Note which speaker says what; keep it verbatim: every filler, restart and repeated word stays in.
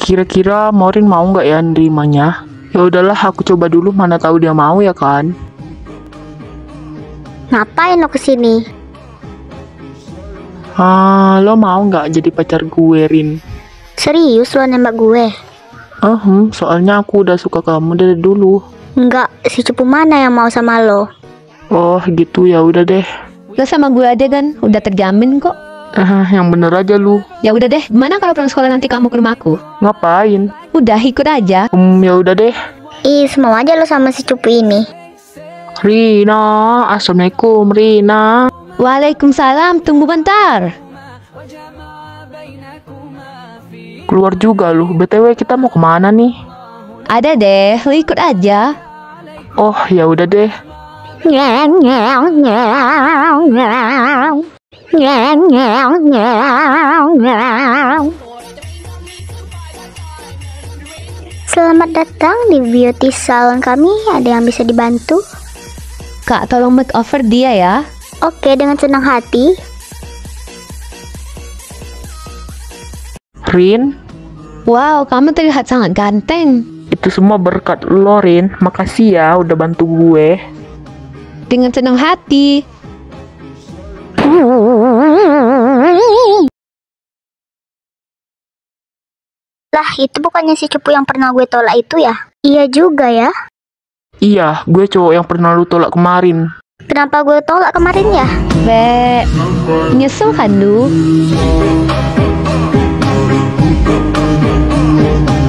Speaker 1: Kira-kira Maureen mau nggak ya nerimanya? Ya udahlah, aku coba dulu, mana tahu dia mau ya kan.
Speaker 2: Ngapain lo kesini?
Speaker 1: Ah, lo mau nggak jadi pacar gue, Rin?
Speaker 2: Serius lo nembak gue?
Speaker 1: Uh, hmm, soalnya aku udah suka kamu dari dulu.
Speaker 2: Enggak, si cupu mana yang mau sama lo?
Speaker 1: Oh gitu, ya udah deh.
Speaker 3: Lo sama gue aja kan, udah terjamin kok.
Speaker 1: Eh, yang bener aja lu.
Speaker 3: Ya udah deh, gimana kalau pulang sekolah nanti kamu ke rumahku?
Speaker 1: Ngapain?
Speaker 3: Udah ikut aja.
Speaker 1: Hmm, ya udah deh.
Speaker 2: Ih, mau aja lo sama si cupu ini.
Speaker 1: Rina, assalamualaikum Rina.
Speaker 3: Waalaikumsalam, tunggu bentar.
Speaker 1: Keluar juga lu. B T W kita mau kemana nih?
Speaker 3: Ada deh, lo ikut aja.
Speaker 1: Oh ya udah deh.
Speaker 2: Selamat datang di beauty salon kami. Ada yang bisa dibantu?
Speaker 3: Kak, tolong makeover dia ya.
Speaker 2: Oke, dengan senang hati.
Speaker 1: Rin,
Speaker 3: Wow, kamu terlihat sangat ganteng.
Speaker 1: itu semua berkat lo, Rin. Makasih ya udah bantu gue.
Speaker 3: Dengan senang hati.
Speaker 2: Lah, itu bukannya si cupu yang pernah gue tolak itu ya? Iya juga ya.
Speaker 1: Iya, gue cowok yang pernah lu tolak kemarin.
Speaker 2: Kenapa gue tolak kemarin ya?
Speaker 3: Be, nyesel kan lu?